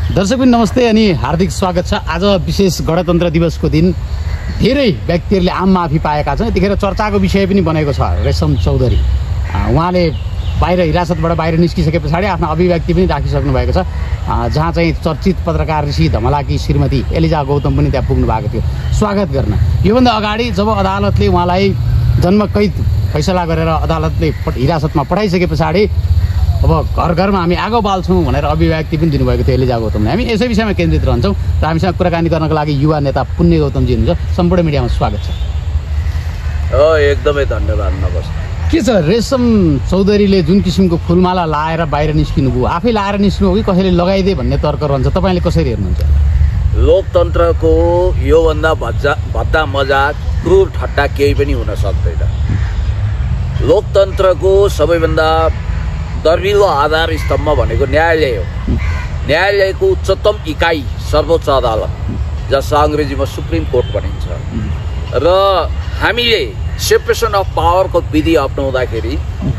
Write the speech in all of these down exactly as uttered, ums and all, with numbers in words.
दर्शकबिन नमस्ते अनि हार्दिक स्वागत छ। आज विशेष गणतन्त्र दिवसको दिन धेरै व्यक्तिहरूले आम माफी पाएका छन्। यतिखेर चर्चाको विषय पनि बनेको छ रेशम चौधरी। उहाँले बाहिर हिरासतबाट बाहिर निस्किसके पछाडि आफ्नो अभिव्यक्ति पनि राखिसक्नु भएको छ, जहाँ चाहिँ चर्चित पत्रकार ऋषि धमलाकी श्रीमती एलिजा गौतम पनि त्यहाँ पुग्नु भएको थियो स्वागत गर्न। योभन्दा अगाडि जब अदालतले उहाँलाई जन्मकैद फैसला गरेर अदालतले हिरासतमा पठाइसके पछाडि अब घर घरमा हामी आगो बाल्छौँ भनेर अभिव्यक्ति पनि दिनुभएको थियो एलिजा गौतमले। हामी यसै विषयमा केन्द्रित रहन्छौँ र हामीसँग कुराकानी गर्नको लागि युवा नेता पुण्य गौतमजी हुनुहुन्छ। सम्पूर्ण मिडियामा स्वागत छ। एकदमै धन्यवाद। नमस्ते। के छ, रेशम चौधरीले जुन किसिमको फुलमाला लाएर बाहिर निस्किनु भयो, आफै लाएर निस्किनु हो कि कसैले लगाइदिए भन्ने तर्क रहन्छ, तपाईँले कसरी हेर्नुहुन्छ? लोकतन्त्रको योभन्दा भज्जा भद्दा मजाक क्रूर ठट्टा केही पनि हुन सक्दैन। लोकतन्त्रको सबैभन्दा दर्विलो आधार स्तम्भ भनेको न्यायालय हो। न्यायालयको उच्चतम इकाइ सर्वोच्च अदालत, जसलाई अङ्ग्रेजीमा सुप्रिम कोर्ट भनिन्छ। र हामीले सेपरेसन अफ पावरको विधि अपनाउँदाखेरि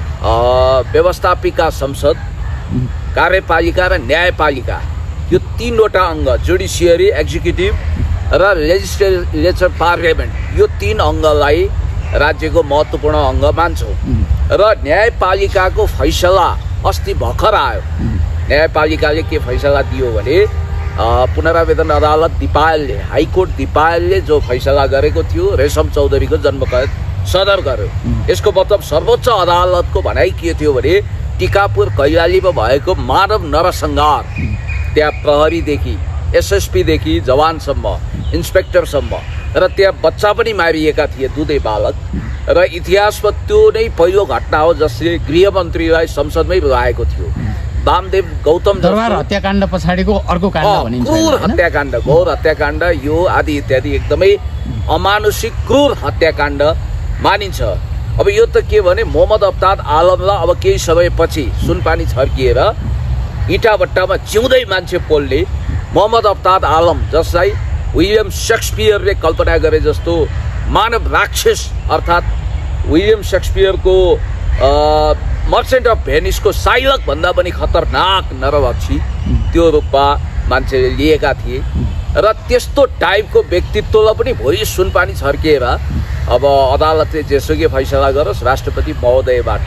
व्यवस्थापिका संसद, कार्यपालिका र न्यायपालिका, यो तीनवटा अङ्ग, जुडिसियरी, एक्जिक्युटिभ र लेजिस्लेचर पार्लियामेन्ट, यो तीन अङ्गलाई राज्यको महत्त्वपूर्ण अङ्ग मान्छौँ। र न्यायपालिकाको फैसला अस्ति भर्खर आयो। न्यायपालिकाले के फैसला दियो भने पुनरावेदन अदालत दिपायलले, हाइकोर्ट दिपायलले जो फैसला गरेको थियो रेशम चौधरीको जन्मकैद सदर गर्यो। यसको मतलब सर्वोच्च अदालतको भनाइ के थियो भने टिकापुर कैलालीमा भएको मानव नरसंहार, त्यहाँ प्रहरीदेखि एसएसपीदेखि जवानसम्म, इन्सपेक्टरसम्म, र त्यहाँ बच्चा पनि मारिएका थिए, दुधे बालक। र इतिहासमा त्यो नै पहिलो घटना हो जसले गृहमन्त्रीलाई संसदमै बोलाएको थियो। वामदेव गौतम दरबार हत्याकाण्ड पछाडिको अर्को काण्ड भनिन्छ, क्रूर हत्याकाण्ड, घोर हत्याकाण्ड, यो आदि इत्यादि एकदमै अमानुषिक क्रूर हत्याकाण्ड मानिन्छ। अब यो त के भने मोहम्मद अफ्ताब आलमलाई अब केही समयपछि सुनपानी छर्किएर इँटाभट्टामा जिउँदै मान्छे पोल्ने मोहम्मद अफ्ताब आलम, जसलाई विलियम शेक्सपियरले कल्पना गरे जस्तो मानव राक्षस, अर्थात् विलियम शेक्सपियरको मर्चेन्ट अफ भेनिसको साइलक भन्दा पनि खतरनाक नरभक्षी, त्यो रूपमा मान्छेले लिएका थिए। र त्यस्तो टाइपको व्यक्तित्वलाई पनि भोलि सुनपानी छर्किएर अब अदालतले जेसुकै फैसला गरोस् राष्ट्रपति महोदयबाट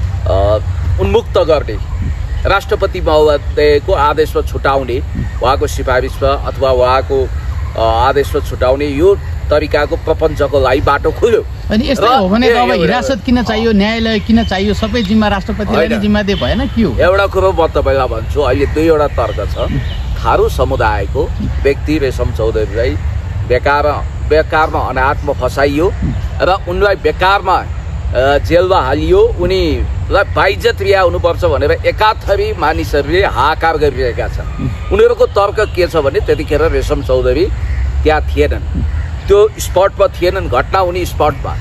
उन्मुक्त गर्ने, राष्ट्रपति महोदयको आदेशमा छुटाउने, उहाँको सिफारिसमा अथवा उहाँको आदेशमा छुटाउने यो तरिकाको प्रपञ्चको लागि बाटो खुल्यो। अनि यस्तो हो भने अब हिरासत किन चाहियो, न्यायालय किन चाहियो, सबै जिम्मा राष्ट्रपतिले नै जिम्मा दिए भएन के हो? एउटा कुरो म तपाईँलाई भन्छु, अहिले दुईवटा तर्क छ। थारू समुदायको व्यक्ति रेशम चौधरीलाई बेकार बेकारमा अनाथमा फसाइयो र उनलाई बेकारमा जेलमा हालियो, उनीलाई बाइज्जत रिहा हुनुपर्छ भनेर एकाथरी मानिसहरूले हाहाकार गरिरहेका छन्। उनीहरूको तर्क के छ भने त्यतिखेर रेशम चौधरी त्यहाँ थिएनन्, त्यो स्पटमा थिएनन्, घटना हुने स्पटमा।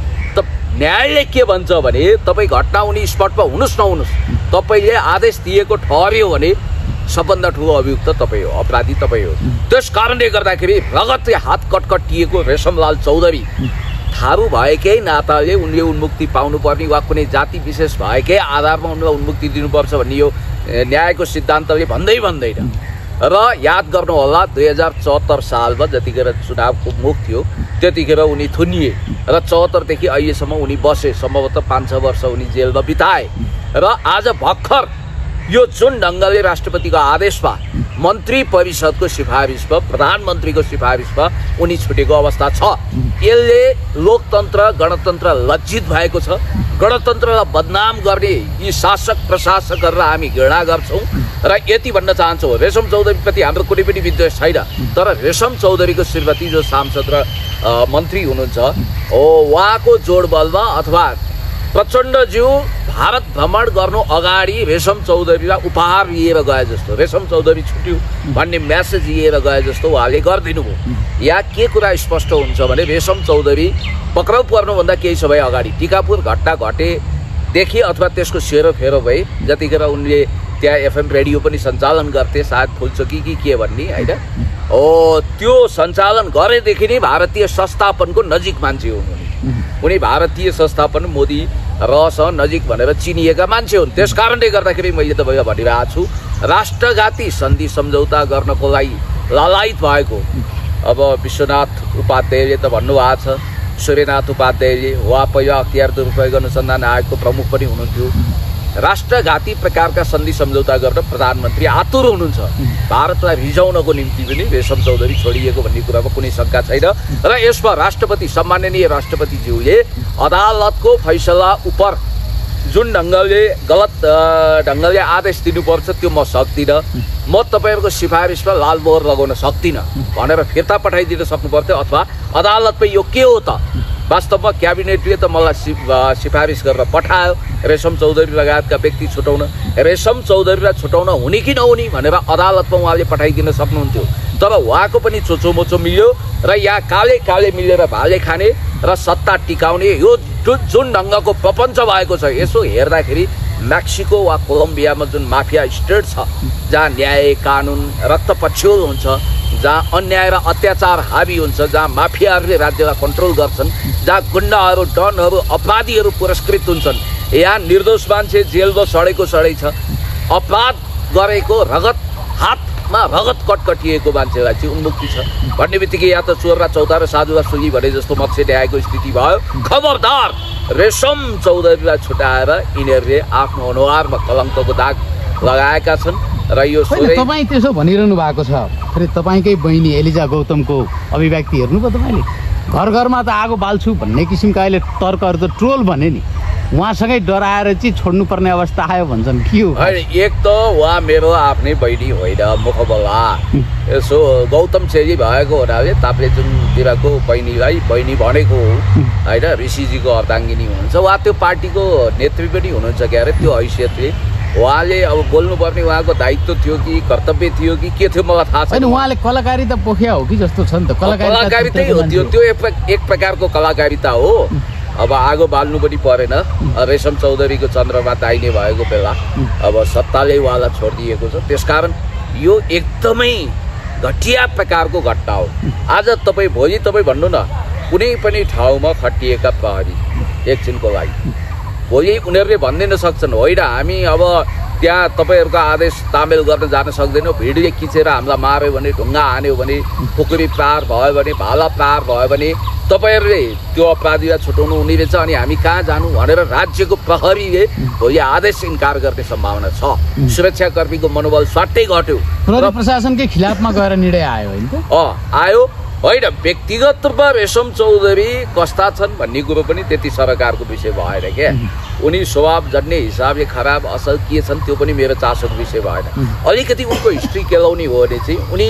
त न्यायालय के भन्छ भने तपाईँ घटना हुने स्पटमा हुनुहोस् नहुनुहोस्, तपाईँले आदेश दिएको ठहर्यो भने सबभन्दा ठुलो अभियुक्त तपाईँ हो, अपराधी तपाईँ हो। त्यस कारणले गर्दाखेरि रगतले हात कटकटिएको रेशमलाल चौधरी थारू भएकै नाताले उनले उन्मुक्ति पाउनुपर्ने वा कुनै जाति विशेष भएकै आधारमा उनलाई उन्मुक्ति दिनुपर्छ भन्ने यो न्यायको सिद्धान्तले भन्दै भन्दैन। र याद गर्नुहोला दुई हजार चौहत्तर सालमा जतिखेर चुनावको मुख थियो त्यतिखेर उनी थुनिए र चौहत्तरदेखि अहिलेसम्म उनी बसे, सम्भवतः पाँच छ वर्ष उनी जेलमा बिताए। र आज भर्खर यो जुन ढङ्गले राष्ट्रपतिको आदेशमा, मन्त्री परिषदको सिफारिसमा, प्रधानमन्त्रीको सिफारिसमा उनी छुटेको अवस्था छ। यसले लोकतन्त्र, गणतन्त्र लज्जित भएको छ। गणतन्त्रलाई बदनाम गर्ने यी शासक प्रशासकहरूलाई हामी घृणा गर्छौँ। र यति भन्न चाहन्छौँ, रेशम चौधरीप्रति हाम्रो कुनै पनि विद्वेष छैन, तर रेशम चौधरीको श्रीमती जो सांसद र मन्त्री हुनुहुन्छ हो, उहाँको जोडबलमा अथवा प्रचण्डज्यू भारत भ्रमण गर्नु अगाडि रेशम चौधरीलाई उपहार लिएर गए जस्तो, रेशम चौधरी छुट्यो भन्ने म्यासेज लिएर गए जस्तो उहाँले गरिदिनु भयो। यहाँ के कुरा स्पष्ट हुन्छ भने रेशम चौधरी पक्राउ पर्नुभन्दा केही समय अगाडि टिकापुर घटना घटेदेखि अथवा त्यसको सेरोफेरो भए, जतिखेर उनले त्यहाँ एफएम रेडियो पनि सञ्चालन गर्थे, सायद फुलचोकी कि के भन्ने होइन, हो त्यो सञ्चालन गरेदेखि नै भारतीय संस्थापनको नजिक मान्छे हुनु। उनी भारतीय संस्थापन मोदी रसँग नजिक भनेर चिनिएका मान्छे हुन्। त्यस कारणले गर्दाखेरि मैले तपाईँलाई भनिरहेको छु राष्ट्रघाती सन्धि सम्झौता गर्नको लागि ललायत भएको अब विश्वनाथ उपाध्यायले त भन्नुभएको छ, सूर्यनाथ उपाध्यायले वा पहिला अख्तियार दुरुपयोग अनुसन्धान आयोगको प्रमुख पनि हुनुहुन्थ्यो। राष्ट्रघाती प्रकारका सन्धि सम्झौता गर्न प्रधानमन्त्री आतुर हुनुहुन्छ। भारतलाई रिझाउनको निम्ति पनि रेशम चौधरी छोडिएको भन्ने कुरामा कुनै शङ्का छैन र यसमा राष्ट्रपति सम्माननीय राष्ट्रपतिज्यूले अदालतको फैसला उपर जुन ढङ्गले गलत ढङ्गले आदेश दिनुपर्छ त्यो म सक्दिनँ, म तपाईँहरूको सिफारिसमा लाल मोहर लगाउन सक्दिनँ भनेर फिर्ता पठाइदिन सक्नुपर्थ्यो अथवा अदालतमा यो के हो त। वास्तवमा क्याबिनेटले त मलाई सि सिफारिस गरेर पठायो रेशम चौधरी लगायतका व्यक्ति छुटाउन, रेशम चौधरीलाई छुटाउन हुने कि नहुने भनेर अदालतमा उहाँले पठाइदिन सक्नुहुन्थ्यो। तर उहाँको पनि चोचोमोचो मिल्यो र यहाँ काले काले मिलेर भाले खाने र सत्ता टिकाउने यो जुन ढङ्गको प्रपञ्च भएको छ, यसो हेर्दाखेरि मेक्सिको वा कोलम्बियामा जुन माफिया स्टेट छ जहाँ न्याय कानुन रक्तपछ्यौल हुन्छ, जहाँ अन्याय र अत्याचार हावी हुन्छ, जहाँ माफियाहरूले राज्यलाई कन्ट्रोल गर्छन्, जहाँ गुन्डाहरू डनहरू अपराधीहरू पुरस्कृत हुन्छन्, यहाँ निर्दोष मान्छे जेलमा सडेको सडै छ, अपराध गरेको रगत हातमा रगत कटकटिएको मान्छेलाई चाहिँ उन्मुक्ति छ भन्ने बित्तिकै या त चोर र चौता र साधुवा सुली भने जस्तो मत्स्य ल्याएको स्थिति भयो। खबरदार रेशम चौधरीलाई छुटाएर यिनीहरूले आफ्नो अनुहारमा कलङ्कको दाग लगाएका छन् र यो तपाईँ त्यसो भनिरहनु भएको छ। फेरि तपाईँकै बहिनी एलिजा गौतमको अभिव्यक्ति हेर्नुभयो तपाईँले, घर घरमा त आगो बाल्छु भन्ने किसिमका अहिले तर्कहरू त ट्रोल भने नि उहाँसँगै डराएर चाहिँ छोड्नुपर्ने अवस्था आयो भन्छन्, के हो? एक त उहाँ मेरो आफ्नै बहिनी होइन, मुखबला यसो गौतम छेत्री भएको हुनाले ताप्लेजुङतिरको बहिनीलाई बहिनी भनेको हो होइन, ऋषिजीको अर्धाङ्गिनी हुनुहुन्छ, उहाँ त्यो पार्टीको नेत्री पनि हुनुहुन्छ क्या अरे। त्यो हैसियतले उहाँले अब बोल्नुपर्ने उहाँको दायित्व थियो कि कर्तव्य थियो कि के थियो मलाई थाहा छैन। उहाँले कलाकारिता पोख्या हो कि जस्तो छ नि त, कलाकारितै हो त्यो, त्यो एक प्रकारको कलाकारिता हो। अब आगो बाल्नु पनि परेन, रेशम चौधरीको चन्द्रमा दाहिने भएको बेला अब सत्ताले उहाँलाई छोडिदिएको छ, त्यसकारण यो एकदमै घटिया प्रकारको घटना हो। आज तपाईँ भोलि तपाईँ भन्नु न कुनै पनि ठाउँमा खटिएका प्रहरी एकछिनको लागि भोलि उनीहरूले भनिदिन सक्छन् होइन हामी अब त्यहाँ तपाईँहरूको आदेश तामेल गर्न जान सक्दैनौँ, भिडले खिचेर हामीलाई मार्यो भने, ढुङ्गा हान्यो भने, खुकुरी प्रहार भयो भने, भाला प्रहार भयो भने तपाईँहरूले त्यो अपराधीलाई छुटाउनु हुने रहेछ अनि हामी कहाँ जानु भनेर राज्यको प्रहरीले भोलि आदेश इन्कार गर्ने सम्भावना छ। सुरक्षाकर्मीको मनोबल स्वाटै घट्यो, प्रशासनकै खिलाफमा गएर निर्णय आयो होइन त? अँ आयो होइन। व्यक्तिगत रूपमा रेशम चौधरी कस्ता छन् भन्ने कुरो पनि त्यति सरकारको विषय भएन क्या, उनी स्वभाव जन्ने हिसाबले खराब असल के छन् त्यो पनि मेरो चासोको विषय भएन। अलिकति उनको हिस्ट्री केलाउने हो भने चाहिँ उनी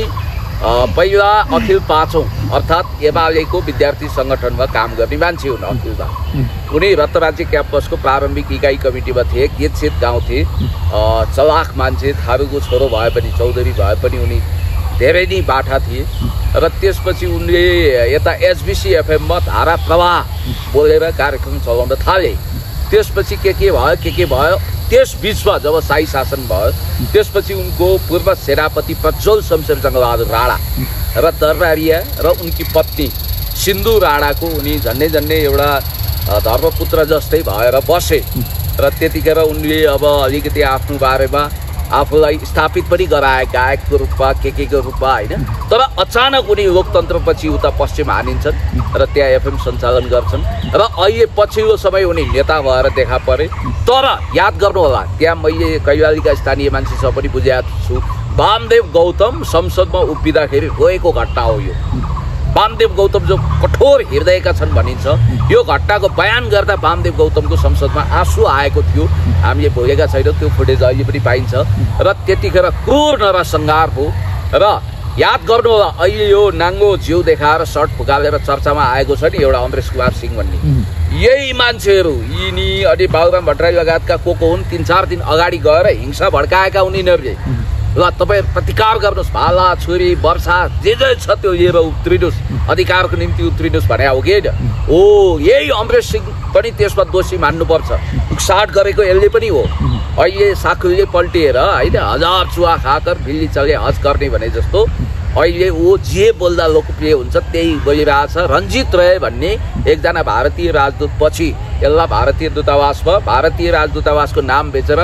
पहिला अखिल पाँचौँ अर्थात् एमालेको विद्यार्थी सङ्गठनमा काम गर्ने मान्छे हुन्। अखिलमा उनी रत्नराज्य क्याम्पसको प्रारम्भिक इकाइ कमिटीमा थिए, गेतसेत गाउँ थिए, चलाख मान्छे, थारूको छोरो भए पनि चौधरी भए पनि उनी धेरै नै बाठा थिए र त्यसपछि उनले यता एसबिसी एफएममा धारा प्रवाह बोलेर कार्यक्रम चलाउन थाले। त्यसपछि के के भयो के के भयो त्यस बिचमा जब शाही शासन भयो त्यसपछि उनको पूर्व सेनापति प्रज्वल शमशेर जङ्गबहादुर राणा र दर्रारिया र उनकी पत्नी सिन्धु राणाको उनी झन्डै झन्डै एउटा धर्मपुत्र जस्तै भएर बसे र त्यतिखेर उनले अब अलिकति आफ्नो बारेमा आफूलाई स्थापित पनि गराए गायकको रूपमा के के को रूपमा होइन। तर अचानक उनी लोकतन्त्रपछि उता पश्चिम हानिन्छन् र त्यहाँ एफएम सञ्चालन गर्छन् र अहिले पछिल्लो समय उनी नेता भएर देखा परे। तर याद गर्नु होला त्यहाँ मैले कैलालीका स्थानीय मान्छेसँग पनि बुझाएको छु, वामदेव गौतम संसदमा उभिँदाखेरि रोएको घटना हो यो। वामदेव गौतम जो कठोर हृदयका छन् भनिन्छ, यो घटनाको बयान गर्दा वामदेव गौतमको संसदमा आँसु आएको थियो, हामीले भोगेका छैनौँ, त्यो फुटेज अहिले पनि पाइन्छ र त्यतिखेर क्रूर नरसंहार हो। र याद गर्नु होला अहिले यो नाङ्गो जिउ देखाएर सर्ट फुकालेर चर्चामा आएको छ नि एउटा अमरेश कुमार सिंह भन्ने, यही मान्छेहरू यिनी अनि बाबुराम भट्टराई लगायतका को को हुन् तीन चार दिन अगाडि गएर हिंसा भड्काएका उनीहरूले ल तपाईँ प्रतिकार गर्नुहोस्, भाला छुरी वर्षा जे जे छ त्यो लिएर उत्रिनुहोस्, अधिकारको निम्ति उत्रिनुहोस् भने हो कि होइन? हो, यही अमरेश सिंह पनि त्यसमा दोषी मान्नुपर्छ, उक्साट गरेको यसले पनि हो। अहिले साखुले पल्टिएर होइन हजार चुवा खाकर बिल्ली चले हज गर्ने भने जस्तो अहिले ऊ जे बोल्दा लोकप्रिय हुन्छ त्यही बोलिरहेछ। रञ्जित राय भन्ने एकजना भारतीय राजदूत पछि यसलाई भारतीय दूतावासमा भारतीय राजदूतावासको नाम बेचेर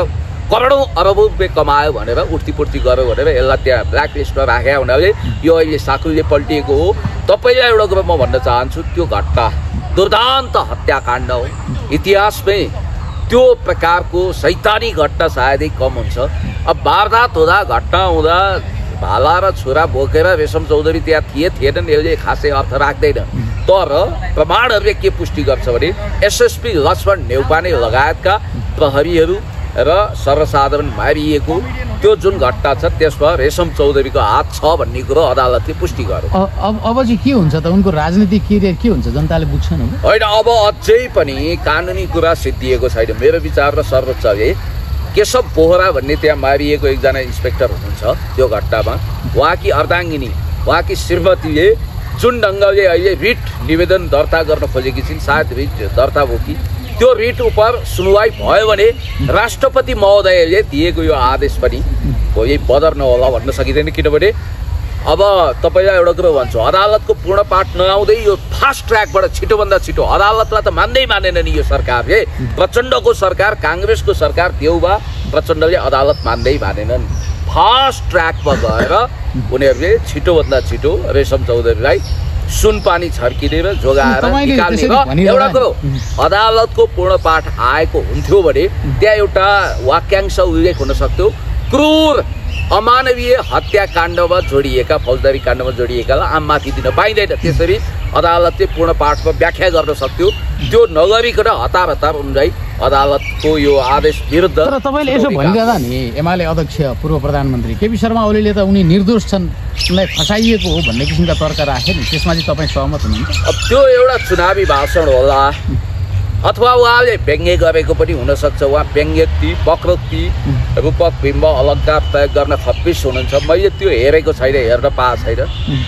करोडौँ अरबौँ रुपियाँ कमायो भनेर उठ्तीपुर्ती गर्यो भनेर यसलाई त्यहाँ ब्ल्याक लिस्टमा राखेको हुनाले यो अहिले साकुलले पल्टिएको हो। तपाईँलाई एउटा कुरो म भन्न चाहन्छु, त्यो घटना दुर्दान्त हत्याकाण्ड हो। इतिहासमै त्यो प्रकारको शैतानी घटना सायदै कम हुन्छ। अब वारदात हुँदा घटना हुँदा भाला र छुरा बोकेर रेशम चौधरी त्यहाँ थिए थिएनन् यसले खासै अर्थ राख्दैन। तर प्रमाणहरूले के पुष्टि गर्छ भने एसएसपी लक्ष्मण नेउपाने लगायतका प्रहरीहरू र सर्वसाधारण मारिएको त्यो जुन घटना छ त्यसमा रेशम चौधरीको हात छ भन्ने कुरो अदालतले पुष्टि गर्यो। अब अब चाहिँ के हुन्छ त, उनको राजनीतिक करियर के हुन्छ जनताले बुझ्छन् होइन। अब अझै पनि कानुनी कुरा सिद्धिएको छैन। मेरो विचार र सर्वोच्चले केशव बोहरा भन्ने त्यहाँ मारिएको एकजना इन्सपेक्टर हुनुहुन्छ त्यो घटनामा, उहाँकी अर्धाङ्गिनी उहाँकी श्रीमतीले जुन ढङ्गले अहिले रिट निवेदन दर्ता गर्न खोजेकी छिन्, सायद रिट दर्ता हो कि त्यो रिट उप सुनवाई भयो भने राष्ट्रपति महोदयले दिएको यो आदेश पनि हो यही बदर नहोला भन्न सकिँदैन। किनभने अब तपाईँलाई एउटा कुरो भन्छु, अदालतको पूर्ण पाठ नआउँदै यो फास्ट ट्र्याकबाट छिटोभन्दा छिटो अदालतलाई त मान्दै मानेन नि यो सरकारले। प्रचण्डको सरकार, काङ्ग्रेसको सरकार, देउबा प्रचण्डले अदालत मान्दै मानेनन्। फास्ट ट्र्याकमा गएर उनीहरूले छिटोभन्दा छिटो रेशम चौधरीलाई सुनपानी छर्किनेर जोगाएर निकाल्ने। एउटा कुरो अदालतको पूर्ण पाठ आएको हुन्थ्यो भने त्यहाँ एउटा वाक्यांश उल्लेख हुन सक्थ्यो, क्रूर अमानवीय हत्याकाण्डमा जोडिएका फौजदारी काण्डमा जोडिएकालाई आम माफी दिन पाइँदैन। त्यसरी अदालतले पूर्ण पाठमा व्याख्या गर्न सक्थ्यो। त्यो नगरिकन हतार हतार उनलाई अदालतको यो आदेश विरुद्ध। तर तपाईँले यसो भनिरहँदा नि एमाले अध्यक्ष पूर्व प्रधानमन्त्री केपी शर्मा ओलीले त उनी निर्दोष छन्, उनलाई फसाइएको हो भन्ने किसिमका तर्क राखे नि, त्यसमा चाहिँ तपाईँ सहमत हुनुहुन्छ? अब त्यो एउटा चुनावी भाषण होला अथवा उहाँले व्यङ्ग्य गरेको पनि हुनसक्छ। उहाँ व्यङ्ग्यक्ति वक्रोक्ति रूपक बिम्ब अलङ्कार प्रयोग गर्न खप्पिस हुनुहुन्छ। मैले त्यो हेरेको छैन, हेर्न पाएको छैन।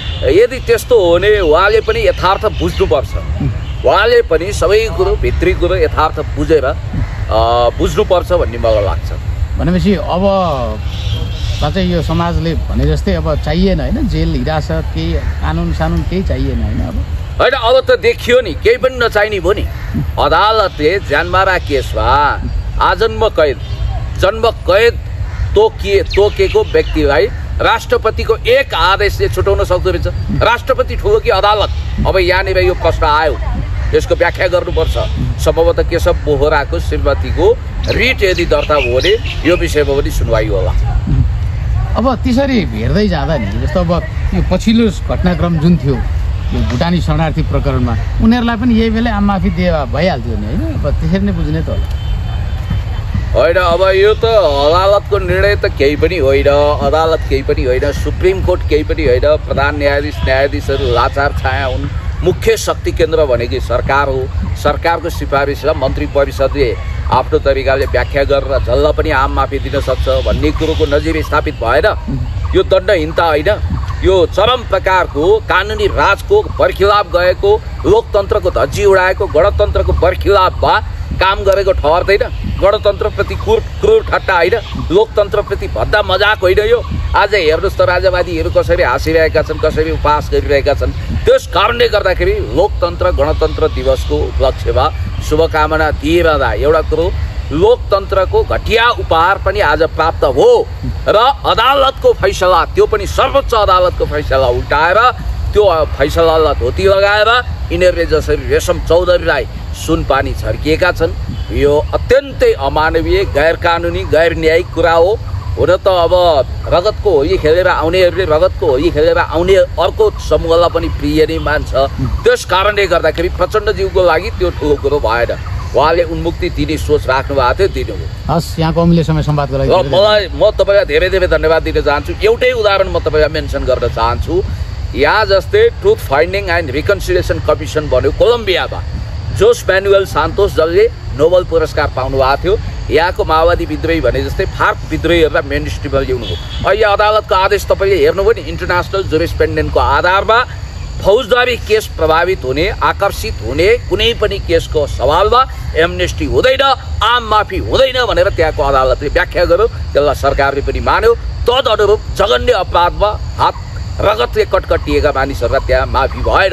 यदि त्यस्तो हो भने उहाँले पनि यथार्थ बुझ्नुपर्छ। उहाँले पनि सबै कुरो भित्री कुरो यथार्थ बुझेर बुझ्नुपर्छ भन्ने मलाई लाग्छ। भनेपछि अब साँच्चै यो समाजले भने जस्तै अब चाहिएन होइन, जेल हिरासत केही कानुन सानुन केही चाहिएन होइन। अब होइन अब त देखियो नि, केही पनि नचाहिने भयो नि। अदालतले ज्यानमारा केसमा आजन्म कैद जन्म कैद तोकिए तोकेको व्यक्तिलाई राष्ट्रपतिको एक आदेशले छुटाउन सक्दो रहेछ। राष्ट्रपति ठुलो कि अदालत? अब यहाँनिर यो प्रश्न आयो, यसको व्याख्या गर्नुपर्छ। सम्भवतः केशव बोहराको श्रीमतीको रिट यदि दर्ता भयो भने यो विषयमा पनि सुनवाई होला। अब त्यसरी हेर्दै जाँदा नि जस्तो अब यो पछिल्लो घटनाक्रम जुन थियो यो भुटानी शरणार्थी प्रकरणमा उनीहरूलाई पनि यही बेला आम माफी दिए भइहाल्थ्यो नि होइन। अब त्यसरी नै बुझ्ने त होला होइन। अब यो त अदालतको निर्णय त केही पनि होइन, अदालत केही पनि होइन, सुप्रिम कोर्ट केही पनि होइन। प्रधान न्यायाधीश न्यायाधीशहरू लाचार छाया हुन्। मुख्य शक्ति केन्द्र भनेको सरकार हो। सरकारको सिफारिसलाई मन्त्री परिषदले आफ्नो तरिकाले व्याख्या गरेर जसलाई पनि आम माफी दिन सक्छ भन्ने कुरोको नजिर स्थापित भएन। यो दण्डहीनता होइन, यो चरम प्रकारको कानुनी राजको बरखिलाफ गएको, लोकतन्त्रको धज्जी उडाएको, गणतन्त्रको बरखिलाफमा काम गरेको ठहर्दैन। गणतन्त्रप्रति क्रूर क्रूर ठट्टा होइन, लोकतन्त्रप्रति भद्दा मजाक होइन यो। आज हेर्नुहोस् त राजावादीहरू कसरी हाँसिरहेका छन्, कसरी उपहास गरिरहेका छन्। त्यस कारणले गर्दाखेरि लोकतन्त्र गणतन्त्र दिवसको उपलक्ष्यमा शुभकामना दिइरहँदा एउटा कुरो लोकतन्त्रको घटिया उपहार पनि आज प्राप्त हो र अदालतको फैसला, त्यो पनि सर्वोच्च अदालतको फैसला उल्टाएर त्यो फैसलालाई धोती लगाएर यिनीहरूले जसरी रेशम चौधरीलाई सुनपानी छर्किएका छन्, यो अत्यन्तै अमानवीय गैर कानुनी गैर न्यायिक कुरा हो। हुन त अब रगतको होली खेलेर आउनेहरूले रगतको होली खेलेर आउने अर्को समूहलाई पनि प्रिय नै मान्छ। त्यस कारणले गर्दाखेरि प्रचण्डज्यूको लागि त्यो ठुलो कुरो भएन। उहाँले उन्मुक्ति दिने सोच राख्नु भएको थियो, दिनु हो। हस्, यहाँको अमूल्य समय संवादको लागि मलाई म तपाईँलाई धेरै धेरै धन्यवाद दिन चाहन्छु। एउटै उदाहरण म तपाईँलाई मेन्सन गर्न चाहन्छु। यहाँ जस्तै truth finding and reconciliation commission बन्यो कोलम्बियामा, जोस म्यानुएल सान्तोस जसले नोबल पुरस्कार पाउनु भएको थियो। यहाँको माओवादी विद्रोही भने जस्तै फार्क विद्रोहीहरूलाई मेन स्ट्रिममा ल्याउनु हो। अहिले अदालतको आदेश तपाईँले हेर्नुभयो नि, इन्टरनेसनल जुरिस्प्रुडेन्सको आधारमा फौजदारी केस प्रभावित हुने, आकर्षित हुने कुनै पनि केसको सवालमा एमनेस्टी हुँदैन, आम माफी हुँदैन भनेर त्यहाँको अदालतले व्याख्या गर्यो। त्यसलाई सरकारले पनि मान्यो। तदनुरूप जघन्य अपराधमा हात रगतले कटकटिएका मानिसहरूलाई त्यहाँ माफी भएन।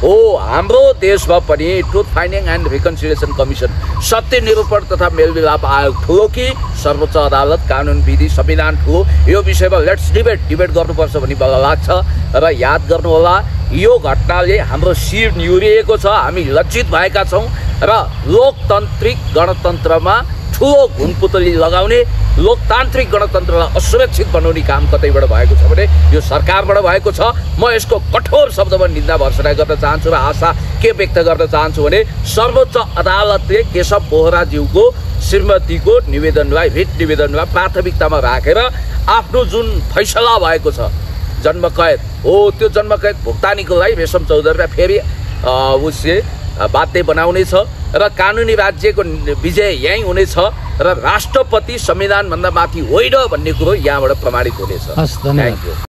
हो हाम्रो देशमा पनि truth finding and reconciliation commission सत्य निरूपण तथा मेलमिलाप आयोग ठुलो कि सर्वोच्च अदालत कानुन विधि संविधान ठुलो, यो विषयमा लेट्स डिबेट डिबेट गर्नुपर्छ भन्ने मलाई लाग्छ। र याद गर्नुहोला, यो घटनाले हाम्रो शिर निहुरिएको छ, हामी लज्जित भएका छौँ र लोकतान्त्रिक गणतन्त्रमा ठुलो घुनपुतली लगाउने, लोकतान्त्रिक गणतन्त्रलाई असुरक्षित बनाउने काम कतैबाट भएको छ भने यो सरकारबाट भएको छ। म यसको कठोर शब्दमा निन्दा भर्सना गर्न चाहन्छु र आशा के व्यक्त गर्न चाहन्छु भने सर्वोच्च अदालतले केशव बोहराज्यूको श्रीमतीको निवेदनलाई रिट निवेदनलाई प्राथमिकतामा राखेर आफ्नो जुन फैसला भएको छ जन्म कैद हो, त्यो जन्म कैद भुक्तानीको लागि रेशम चौधरीलाई फेरि उसले बाध्य बनाउनेछ र कानुनी राज्यको विजय यहीँ हुनेछ र राष्ट्रपति संविधानभन्दा माथि होइन भन्ने कुरो यहाँबाट प्रमाणित हुनेछ। हस्, धन्यवाद।